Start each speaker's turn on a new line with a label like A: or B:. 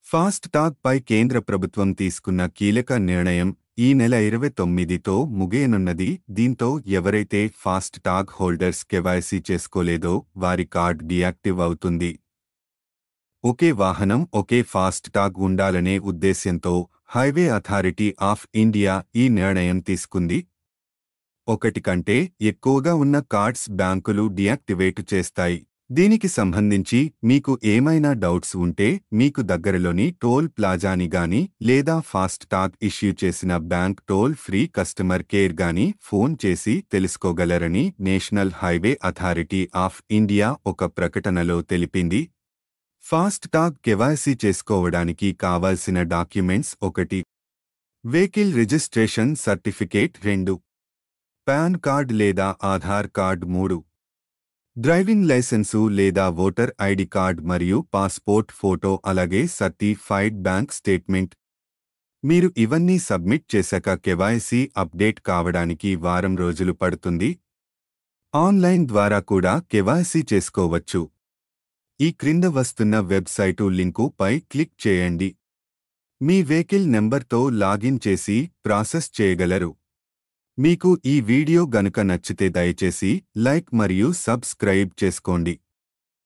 A: Fast tag పై కేంద్ర ప్రభుత్వం తీసుకున్న కీలక నిర్ణయం ఈ నెల 29తో ముగియనున్నది. దీంతో ఎవరైతే ఫాస్ట్ టాగ్ హోల్డర్స్ కేవైసీ చేసుకోలేదో వారి కార్డ్ డియాక్టివ్ అవుతుంది. ఒకే వాహనం ఒకే ఫాస్ట్ టాగ్ ఉండాలనే ఉద్దేశ్యంతో హైవే అథారిటీ ఆఫ్ ఇండియా ఈ నిర్ణయం తీసుకుంది. ఒకటి కంటే ఎక్కువగా ఉన్న కార్డ్స్ బ్యాంకులు డియాక్టివేట్ చేస్తాయి. దీనికి సంబంధించి మీకు ఏమైనా డౌట్స్ ఉంటే మీకు దగ్గరలోని టోల్ ప్లాజాని గాని లేదా ఫాస్ట్ టాగ్ ఇష్యూ చేసిన bank toll free customer care గాని ఫోన్ చేసి తెలుసుకోగలరని national highway authority of India ఒక ప్రకటనలో తెలిపింది. ఫాస్ట్ టాగ్ కేవైసీ చేసుకోవడానికి కావాల్సిన documents: 1. Vehicle registration certificate. 2. PAN card లేదా ఆధార్ కార్డ్. 3. డ్రైవింగ్ లైసెన్సు లేదా ఓటర్ ఐడి కార్డ్ మరియు పాస్పోర్ట్ ఫోటో, అలాగే సర్టిఫైడ్ బ్యాంక్ స్టేట్మెంట్. మీరు ఇవన్నీ సబ్మిట్ చేశాక కేవైసీ అప్డేట్ కావడానికి వారం రోజులు పడుతుంది. ఆన్లైన్ ద్వారా కూడా కేవైసీ చేసుకోవచ్చు. ఈ క్రింద వస్తున్న వెబ్సైటు లింకు పై క్లిక్ చేయండి. మీ వెహికల్ నెంబర్తో లాగిన్ చేసి ప్రాసెస్ చేయగలరు. మీకు ఈ వీడియో గనుక నచ్చితే దయచేసి లైక్ మరియు సబ్స్క్రైబ్ చేసుకోండి.